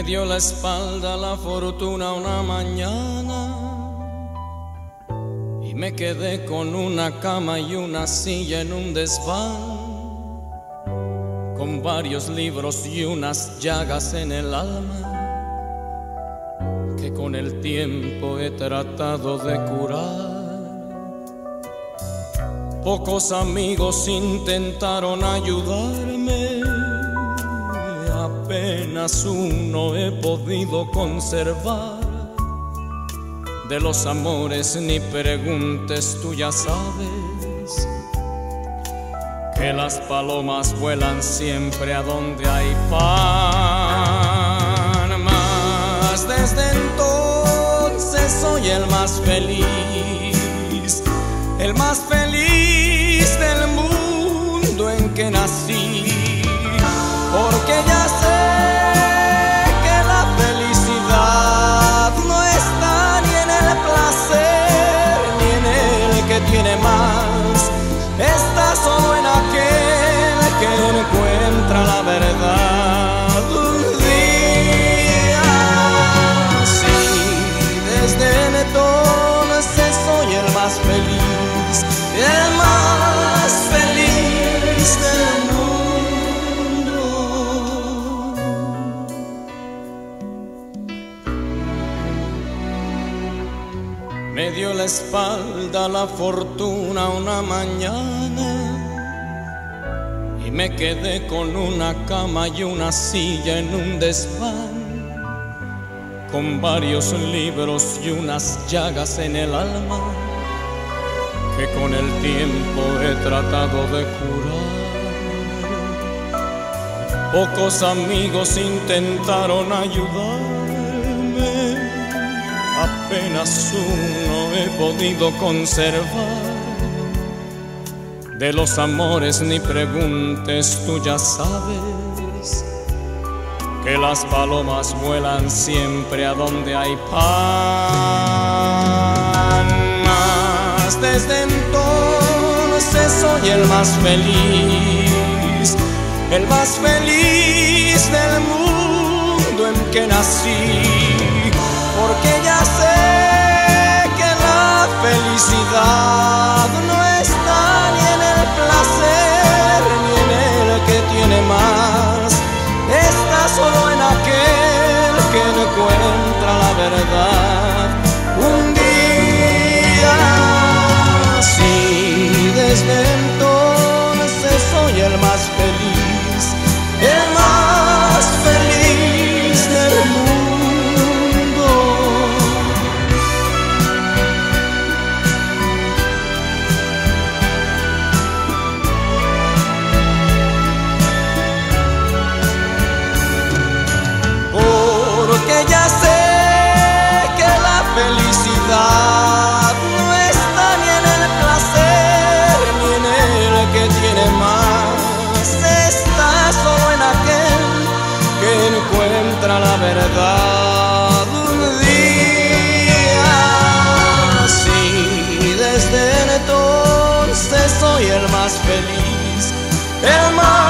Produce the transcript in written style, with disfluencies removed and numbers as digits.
Me dio la espalda la fortuna una mañana y me quedé con una cama y una silla en un desván, con varios libros y unas llagas en el alma que con el tiempo he tratado de curar. Pocos amigos intentaron ayudarme, apenas uno he podido conservar. De los amores ni preguntes, tú ya sabes que las palomas vuelan siempre a donde hay pan. Mas desde entonces soy el más feliz del mundo en que nací, porque ya sé que la felicidad no está ni en el placer ni en el que tiene más, está solo en aquel que encuentra la verdad. Un día, sí, desde entonces soy el más feliz del mundo. Me dio la espalda la fortuna una mañana y me quedé con una cama y una silla en un desván, con varios libros y unas llagas en el alma que con el tiempo he tratado de curar. Pocos amigos intentaron ayudarme, apenas uno he podido conservar. De los amores ni preguntes, tú ya sabes que las palomas vuelan siempre a donde hay pan. Mas desde entonces soy el más feliz del mundo en que nací, porque ya sé que la felicidad no está ni en el placer ni en el que tiene más, está solo en aquel que encuentra la verdad. Un día, sí, desde entonces soy el más feliz del mundo. Porque ya sé que la felicidad no está ni en el placer ni en el que tiene más, está solo en aquel que encuentra la verdad. Un día, sí, desde entonces soy el más feliz, el más